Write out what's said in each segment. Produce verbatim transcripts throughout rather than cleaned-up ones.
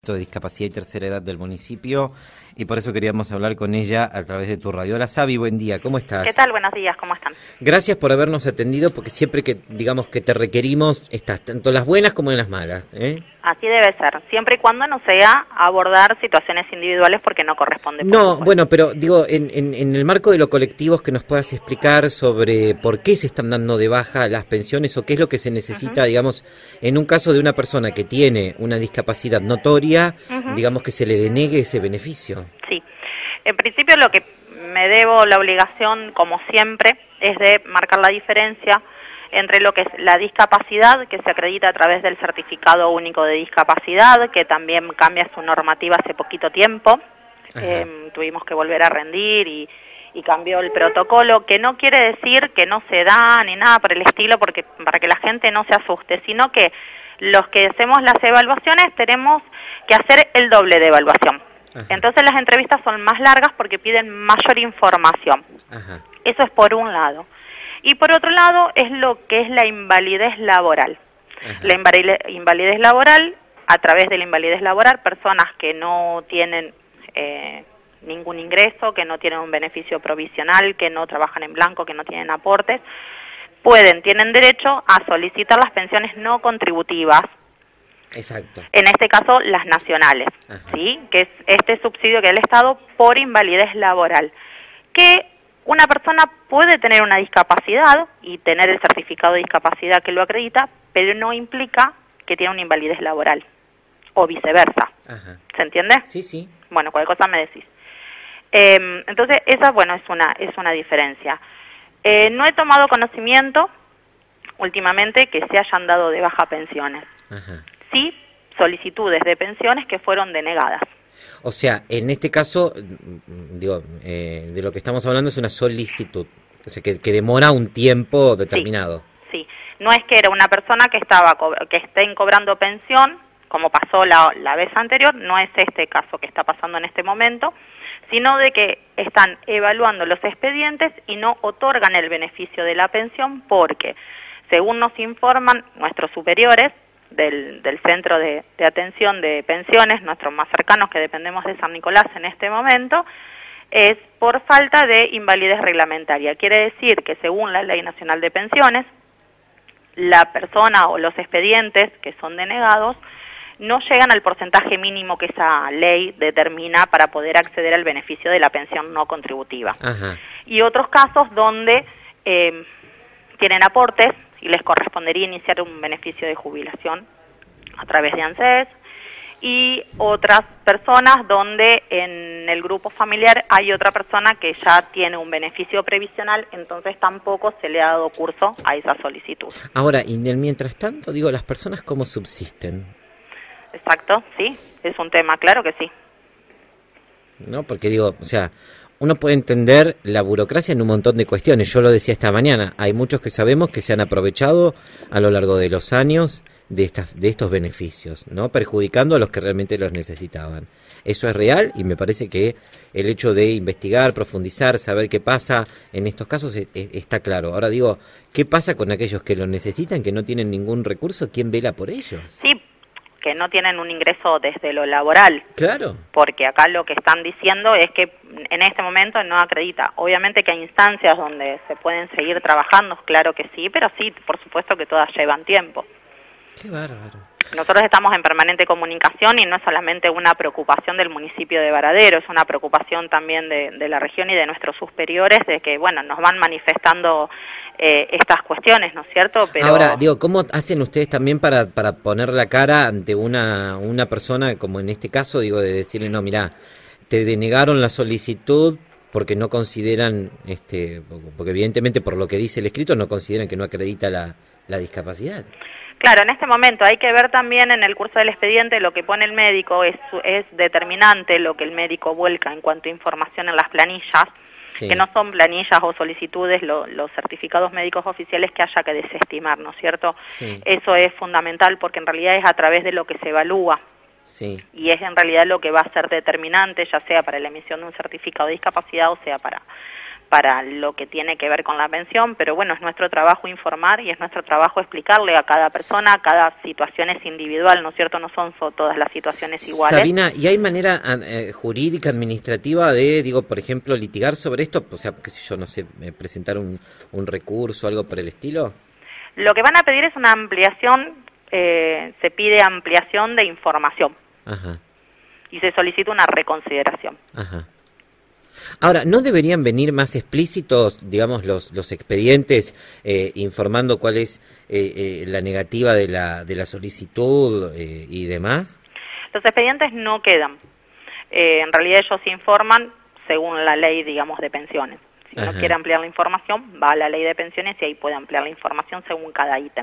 Instituto de Discapacidad y Tercera Edad del municipio, y por eso queríamos hablar con ella a través de tu radio. Hola Sabi, buen día, ¿cómo estás? ¿Qué tal? Buenos días, ¿cómo están? Gracias por habernos atendido, porque siempre que, digamos, que te requerimos, estás tanto en las buenas como en las malas, ¿eh? Así debe ser, siempre y cuando no sea abordar situaciones individuales porque no corresponde. No, bueno, pero digo, en, en, en el marco de lo colectivo, es que nos puedas explicar sobre por qué se están dando de baja las pensiones o qué es lo que se necesita, uh-huh. digamos, en un caso de una persona que tiene una discapacidad notoria, uh-huh. digamos, que se le denegue ese beneficio. Sí, en principio lo que me debo la obligación, como siempre, es de marcar la diferencia entre lo que es la discapacidad, que se acredita a través del Certificado Único de Discapacidad, que también cambia su normativa hace poquito tiempo, eh, tuvimos que volver a rendir y, y cambió el protocolo, que no quiere decir que no se da ni nada por el estilo, porque para que la gente no se asuste, sino que los que hacemos las evaluaciones tenemos que hacer el doble de evaluación. Ajá. Entonces las entrevistas son más largas porque piden mayor información. Ajá. Eso es por un lado. Y por otro lado es lo que es la invalidez laboral. Ajá. La invalidez laboral, a través de la invalidez laboral, personas que no tienen eh, ningún ingreso, que no tienen un beneficio provisional, que no trabajan en blanco, que no tienen aportes, pueden, tienen derecho a solicitar las pensiones no contributivas. Exacto. En este caso, las nacionales, Ajá. ¿sí? Que es este subsidio que da el Estado por invalidez laboral, que una persona puede tener una discapacidad y tener el certificado de discapacidad que lo acredita, pero no implica que tiene una invalidez laboral, o viceversa. Ajá. ¿Se entiende? Sí, sí. Bueno, cualquier cosa me decís. Eh, entonces, esa, bueno, es una, es una diferencia. Eh, no he tomado conocimiento últimamente que se hayan dado de baja pensiones. Ajá. Sí, solicitudes de pensiones que fueron denegadas. O sea, en este caso, digo, eh, de lo que estamos hablando es una solicitud, o sea, que, que demora un tiempo determinado. Sí, sí, no es que era una persona que estaba que estén cobrando pensión, como pasó la, la vez anterior, no es este caso que está pasando en este momento, sino de que están evaluando los expedientes y no otorgan el beneficio de la pensión porque, según nos informan nuestros superiores, Del, del centro de, de atención de pensiones, nuestros más cercanos que dependemos de San Nicolás en este momento, es por falta de invalidez reglamentaria. Quiere decir que según la Ley Nacional de Pensiones, la persona o los expedientes que son denegados no llegan al porcentaje mínimo que esa ley determina para poder acceder al beneficio de la pensión no contributiva. Ajá. Y otros casos donde eh, tienen aportes y les correspondería iniciar un beneficio de jubilación a través de ANSES, y otras personas donde en el grupo familiar hay otra persona que ya tiene un beneficio previsional, entonces tampoco se le ha dado curso a esa solicitud. Ahora, y en el mientras tanto, digo, ¿las personas cómo subsisten? Exacto, sí, es un tema, claro que sí. No, porque digo, o sea, uno puede entender la burocracia en un montón de cuestiones. Yo lo decía esta mañana, hay muchos que sabemos que se han aprovechado a lo largo de los años de estas de estos beneficios, ¿no? Perjudicando a los que realmente los necesitaban. Eso es real y me parece que el hecho de investigar, profundizar, saber qué pasa en estos casos es, es, está claro. Ahora digo, ¿qué pasa con aquellos que lo necesitan, que no tienen ningún recurso? ¿Quién vela por ellos? Sí, que no tienen un ingreso desde lo laboral. Claro. Porque acá lo que están diciendo es que en este momento no acredita. Obviamente que hay instancias donde se pueden seguir trabajando, claro que sí, pero sí, por supuesto que todas llevan tiempo. Qué bárbaro. Nosotros estamos en permanente comunicación y no es solamente una preocupación del municipio de Varadero, es una preocupación también de, de la región y de nuestros superiores, de que, bueno, nos van manifestando eh, estas cuestiones, ¿no es cierto? Pero... Ahora, digo, ¿cómo hacen ustedes también para, para poner la cara ante una, una persona, como en este caso, digo, de decirle, no, mirá, te denegaron la solicitud porque no consideran, este, porque evidentemente por lo que dice el escrito, no consideran que no acredita la, la discapacidad? Claro, en este momento hay que ver también en el curso del expediente lo que pone el médico, es, es determinante lo que el médico vuelca en cuanto a información en las planillas, sí. Que no son planillas o solicitudes, lo, los certificados médicos oficiales que haya que desestimar, ¿no es cierto? Sí. Eso es fundamental porque en realidad es a través de lo que se evalúa. Sí. Y es en realidad lo que va a ser determinante, ya sea para la emisión de un certificado de discapacidad o sea para, para lo que tiene que ver con la pensión, pero bueno, es nuestro trabajo informar y es nuestro trabajo explicarle a cada persona, cada situación es individual, ¿no es cierto? No son so, todas las situaciones iguales. Sabina, ¿y hay manera eh, jurídica, administrativa de, digo, por ejemplo, litigar sobre esto? O sea, qué sé yo, no sé, eh, presentar un, un recurso, algo por el estilo. Lo que van a pedir es una ampliación, eh, se pide ampliación de información. Ajá. Y se solicita una reconsideración. Ajá. Ahora, ¿no deberían venir más explícitos, digamos, los, los expedientes eh, informando cuál es eh, eh, la negativa de la, de la solicitud eh, y demás? Los expedientes no quedan. Eh, en realidad ellos informan según la ley, digamos, de pensiones. Si uno quiere ampliar la información, va a la ley de pensiones y ahí puede ampliar la información según cada ítem.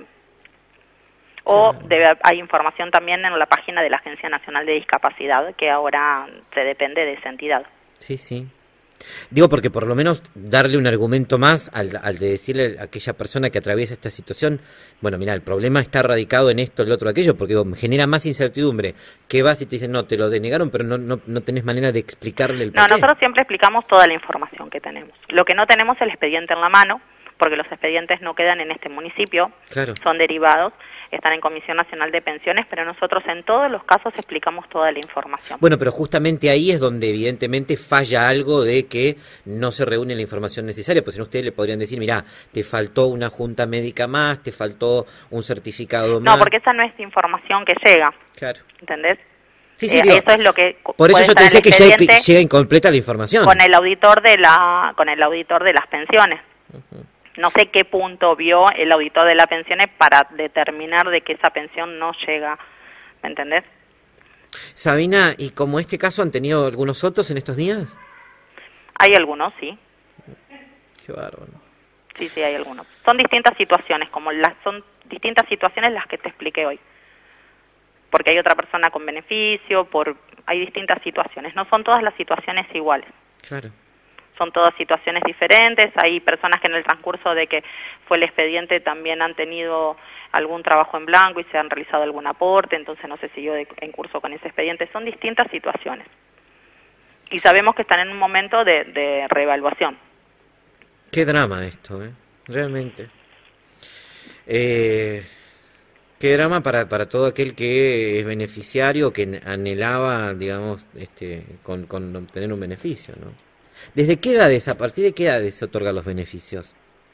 O debe, hay información también en la página de la Agencia Nacional de Discapacidad, que ahora se depende de esa entidad. Sí, sí. Digo, porque por lo menos darle un argumento más al, al de decirle a aquella persona que atraviesa esta situación, bueno, mira, el problema está radicado en esto, el otro, aquello, porque digo, genera más incertidumbre. ¿Qué vas y te dicen, no, te lo denegaron, pero no, no, no tenés manera de explicarle el porqué? No, nosotros siempre explicamos toda la información que tenemos. Lo que no tenemos es el expediente en la mano, porque los expedientes no quedan en este municipio, claro. Son derivados, están en Comisión Nacional de Pensiones, pero nosotros en todos los casos explicamos toda la información. Bueno, pero justamente ahí es donde evidentemente falla algo de que no se reúne la información necesaria, pues si no ustedes le podrían decir, mira, te faltó una junta médica más, te faltó un certificado más. No, porque esa no es información que llega, claro. ¿Entendés? Sí, sí, eh, digo, eso es lo que por eso yo te decía que llega, llega incompleta la información. Con el auditor de la, con el auditor de las pensiones. Uh-huh. No sé qué punto vio el auditor de las pensiones para determinar de que esa pensión no llega, ¿me entendés? Sabina, ¿y como este caso han tenido algunos otros en estos días? Hay algunos, sí. Qué bárbaro. Sí, sí, hay algunos. Son distintas situaciones, como las son distintas situaciones las que te expliqué hoy. Porque hay otra persona con beneficio, por hay distintas situaciones. No son todas las situaciones iguales. Claro. Son todas situaciones diferentes, hay personas que en el transcurso de que fue el expediente también han tenido algún trabajo en blanco y se han realizado algún aporte, entonces no se siguió de, en curso con ese expediente. Son distintas situaciones. Y sabemos que están en un momento de, de reevaluación. Qué drama esto, ¿eh? Realmente. Eh, qué drama para, para todo aquel que es beneficiario, que anhelaba, digamos, este, con, con obtener un beneficio, ¿no? ¿Desde qué edades, a partir de qué edades se otorgan los beneficios?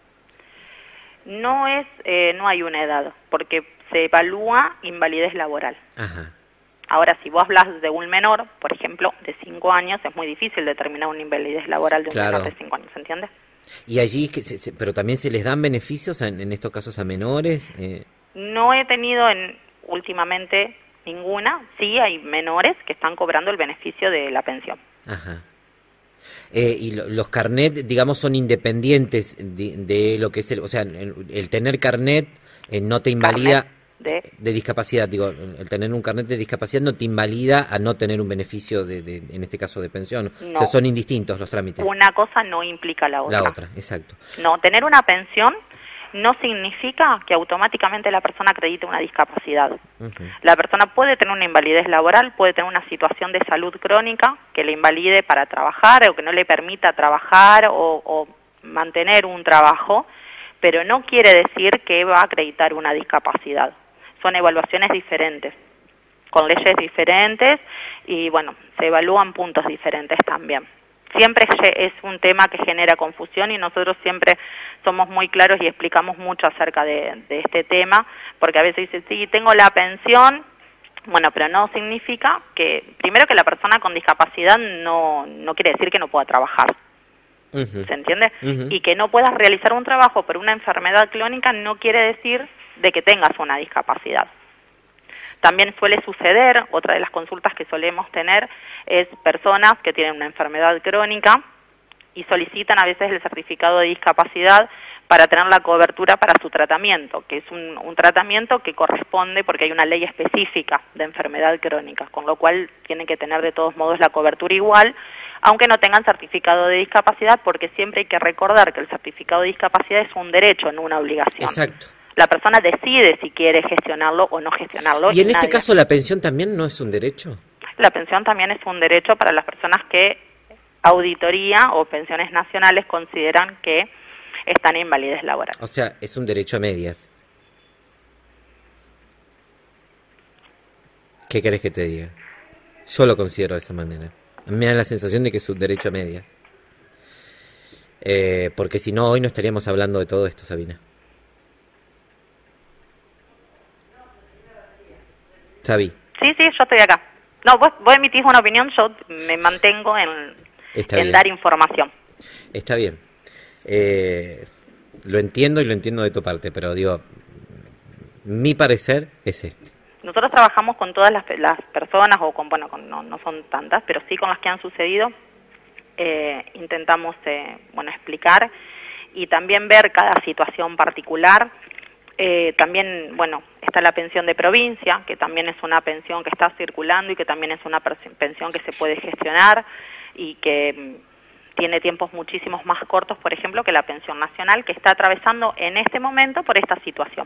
No es, eh, no hay una edad, porque se evalúa invalidez laboral. Ajá. Ahora, si vos hablas de un menor, por ejemplo, de cinco años, es muy difícil determinar una invalidez laboral de un claro. menor de cinco años, ¿se entiende? ¿Y allí, que se, se, pero también se les dan beneficios en, en estos casos a menores? Eh... No he tenido en, últimamente ninguna, sí hay menores que están cobrando el beneficio de la pensión. Ajá. Eh, y lo, los carnet, digamos, son independientes de, de lo que es el, o sea, el, el tener carnet eh, no te invalida de... de discapacidad, digo, el tener un carnet de discapacidad no te invalida a no tener un beneficio de, de en este caso de pensión. No. O sea, son indistintos los trámites. Una cosa no implica la otra. La otra, exacto. No, tener una pensión no significa que automáticamente la persona acredite una discapacidad. Uh-huh. La persona puede tener una invalidez laboral, puede tener una situación de salud crónica que le invalide para trabajar o que no le permita trabajar o, o mantener un trabajo, pero no quiere decir que va a acreditar una discapacidad. Son evaluaciones diferentes, con leyes diferentes y, bueno, se evalúan puntos diferentes también. Siempre es un tema que genera confusión y nosotros siempre somos muy claros y explicamos mucho acerca de, de este tema, porque a veces dicen, sí, tengo la pensión, bueno, pero no significa que, primero que la persona con discapacidad no, no quiere decir que no pueda trabajar, uh-huh. ¿se entiende? Uh-huh. Y que no puedas realizar un trabajo por una enfermedad crónica no quiere decir de que tengas una discapacidad. También suele suceder, otra de las consultas que solemos tener es personas que tienen una enfermedad crónica y solicitan a veces el certificado de discapacidad para tener la cobertura para su tratamiento, que es un, un tratamiento que corresponde porque hay una ley específica de enfermedad crónica, con lo cual tienen que tener de todos modos la cobertura igual, aunque no tengan certificado de discapacidad, porque siempre hay que recordar que el certificado de discapacidad es un derecho, no una obligación. Exacto. La persona decide si quiere gestionarlo o no gestionarlo. ¿Y en y este nadie. caso la pensión también no es un derecho? La pensión también es un derecho para las personas que auditoría o pensiones nacionales consideran que están en invalidez laboral. O sea, es un derecho a medias. ¿Qué querés que te diga? Yo lo considero de esa manera. A mí me da la sensación de que es un derecho a medias. Eh, porque si no, hoy no estaríamos hablando de todo esto, Sabina. Sabi. Sí, sí, yo estoy acá. No, vos, vos emitís una opinión, yo me mantengo en, en dar información. Está bien. Eh, lo entiendo y lo entiendo de tu parte, pero digo, mi parecer es este. Nosotros trabajamos con todas las, las personas, o con, bueno, con, no, no son tantas, pero sí con las que han sucedido. Eh, intentamos, eh, bueno, explicar y también ver cada situación particular. Eh, también, bueno, está la pensión de provincia, que también es una pensión que está circulando y que también es una pensión que se puede gestionar y que tiene tiempos muchísimos más cortos, por ejemplo, que la pensión nacional, que está atravesando en este momento por esta situación.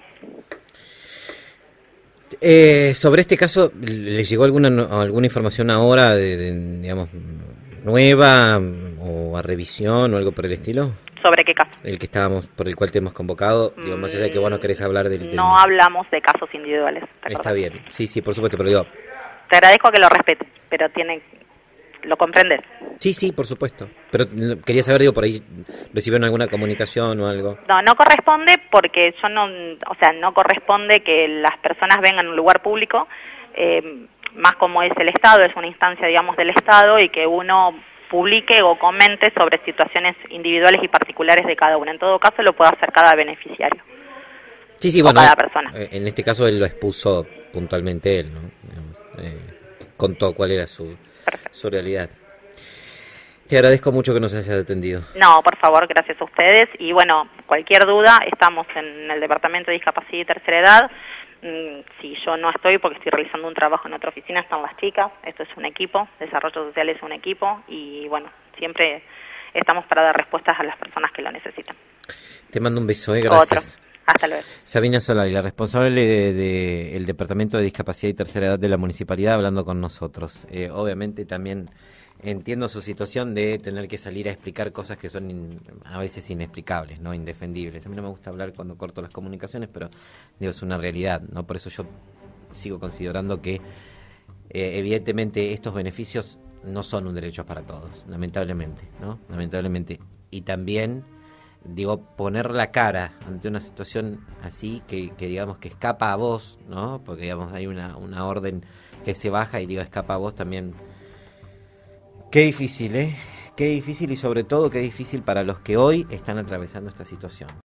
Eh, sobre este caso, ¿le llegó alguna alguna información ahora, de, de, digamos, nueva o a revisión o algo por el estilo? ¿Sobre qué caso? El que estábamos, por el cual te hemos convocado. Mm, digo, más allá de que vos no querés hablar del... del... No hablamos de casos individuales. Está bien, sí, sí, por supuesto, pero digo... Te agradezco que lo respete, pero tiene... ¿Lo comprendes? Sí, sí, por supuesto. Pero quería saber, digo, por ahí recibieron alguna comunicación o algo. No, no corresponde porque yo no, o sea, no corresponde que las personas vengan a un lugar público, eh, más como es el Estado, es una instancia, digamos, del Estado, y que uno publique o comente sobre situaciones individuales y particulares de cada uno. En todo caso, lo puede hacer cada beneficiario. Sí, sí, bueno, cada persona. En este caso él lo expuso puntualmente él, ¿no? Digamos, eh, contó cuál era su... su realidad. Te agradezco mucho que nos hayas atendido. No, por favor, gracias a ustedes. Y bueno, cualquier duda, estamos en el Departamento de Discapacidad y Tercera Edad. Si yo no estoy porque estoy realizando un trabajo en otra oficina, están las chicas. Esto es un equipo, Desarrollo Social es un equipo. Y bueno, siempre estamos para dar respuestas a las personas que lo necesitan. Te mando un beso, ¿eh? Gracias. Otro. Hasta luego. Sabina Solari, la responsable del de, de Departamento de Discapacidad y Tercera Edad de la Municipalidad, hablando con nosotros. Eh, obviamente también entiendo su situación de tener que salir a explicar cosas que son in, a veces inexplicables, no indefendibles. A mí no me gusta hablar cuando corto las comunicaciones, pero digo, es una realidad, ¿no? Por eso yo sigo considerando que eh, evidentemente estos beneficios no son un derecho para todos, lamentablemente, ¿no? Lamentablemente. Y también... digo, poner la cara ante una situación así que, que digamos que escapa a vos, ¿no? Porque digamos hay una, una orden que se baja y digo escapa a vos también. Qué difícil, ¿eh? Qué difícil y sobre todo qué difícil para los que hoy están atravesando esta situación.